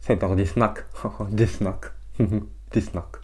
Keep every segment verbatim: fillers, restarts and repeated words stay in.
C'est par des snacks. Des snacks. Des snacks.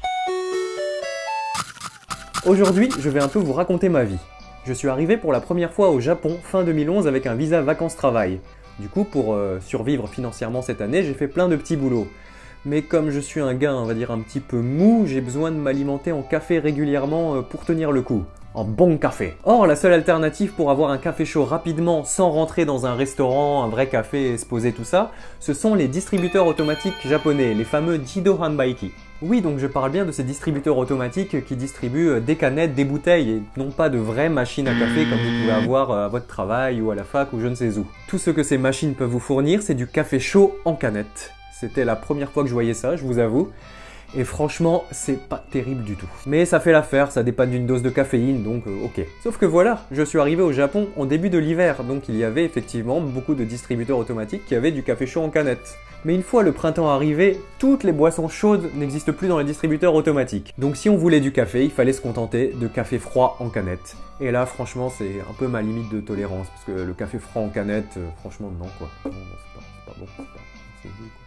Aujourd'hui, je vais un peu vous raconter ma vie. Je suis arrivé pour la première fois au Japon fin deux mille onze avec un visa vacances-travail. Du coup, pour euh, survivre financièrement cette année, j'ai fait plein de petits boulots. Mais comme je suis un gars, on va dire, un petit peu mou, j'ai besoin de m'alimenter en café régulièrement euh, pour tenir le coup. En bon café. Or, la seule alternative pour avoir un café chaud rapidement sans rentrer dans un restaurant, un vrai café et se poser tout ça, ce sont les distributeurs automatiques japonais, les fameux Jido Hanbaiki. Oui, donc je parle bien de ces distributeurs automatiques qui distribuent des canettes, des bouteilles et non pas de vraies machines à café comme vous pouvez avoir à votre travail ou à la fac ou je ne sais où. Tout ce que ces machines peuvent vous fournir, c'est du café chaud en canette. C'était la première fois que je voyais ça, je vous avoue. Et franchement, c'est pas terrible du tout. Mais ça fait l'affaire, ça dépanne d'une dose de caféine, donc euh, ok. Sauf que voilà, je suis arrivé au Japon en début de l'hiver, donc il y avait effectivement beaucoup de distributeurs automatiques qui avaient du café chaud en canette. Mais une fois le printemps arrivé, toutes les boissons chaudes n'existent plus dans les distributeurs automatiques. Donc si on voulait du café, il fallait se contenter de café froid en canette. Et là, franchement, c'est un peu ma limite de tolérance, parce que le café froid en canette, euh, franchement, non quoi. Non, non, c'est pas, c'est pas bon, c'est pas... c'est dégueu, quoi.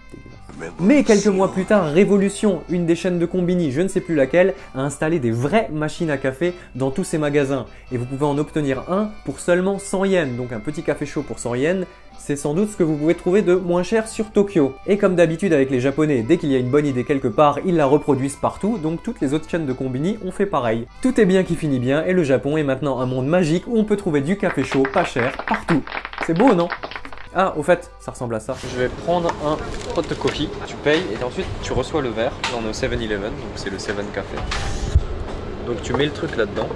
Mais quelques mois plus tard, Révolution, une des chaînes de combini, je ne sais plus laquelle, a installé des vraies machines à café dans tous ses magasins. Et vous pouvez en obtenir un pour seulement cent yens. Donc un petit café chaud pour cent yens, c'est sans doute ce que vous pouvez trouver de moins cher sur Tokyo. Et comme d'habitude avec les Japonais, dès qu'il y a une bonne idée quelque part, ils la reproduisent partout, donc toutes les autres chaînes de combini ont fait pareil. Tout est bien qui finit bien et le Japon est maintenant un monde magique où on peut trouver du café chaud pas cher partout. C'est beau, non ? Ah, au fait, ça ressemble à ça. Je vais prendre un hot coffee, tu payes et ensuite tu reçois le verre dans le seven eleven, donc c'est le seven Café. Donc tu mets le truc là-dedans.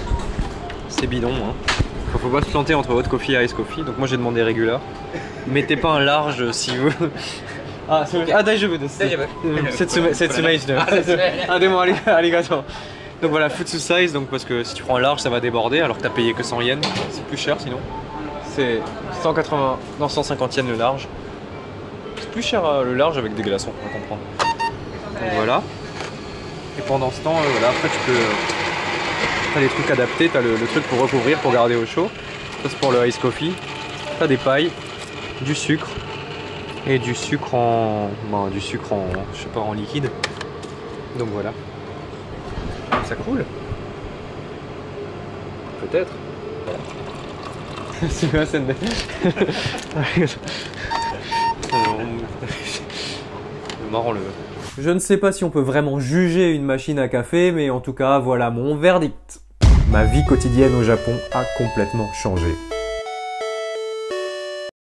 C'est bidon, hein. Faut, faut pas se planter entre hot coffee et ice coffee, donc moi j'ai demandé régular. Mettez pas un large si vous... Ah, ah daijoubu desu. Setsume desu. Ah, demo arigato. Donc voilà, futsu size, donc parce que si tu prends un large ça va déborder alors que t'as payé que cent yens, c'est plus cher sinon. C'est cent quatre-vingts, non cent cinquante yens le large. C'est plus cher euh, le large avec des glaçons, on va comprendre. Donc voilà. Et pendant ce temps, euh, voilà, après tu peux... Euh, t'as des trucs adaptés, t'as le, le truc pour recouvrir, pour garder au chaud. Ça c'est pour le ice coffee. T'as des pailles, du sucre. Et du sucre en... Ben, du sucre en... je sais pas, en liquide. Donc voilà. Ça coule. Peut-être. C'est quoi cette... marrant le... Je ne sais pas si on peut vraiment juger une machine à café, mais en tout cas, voilà mon verdict. Ma vie quotidienne au Japon a complètement changé.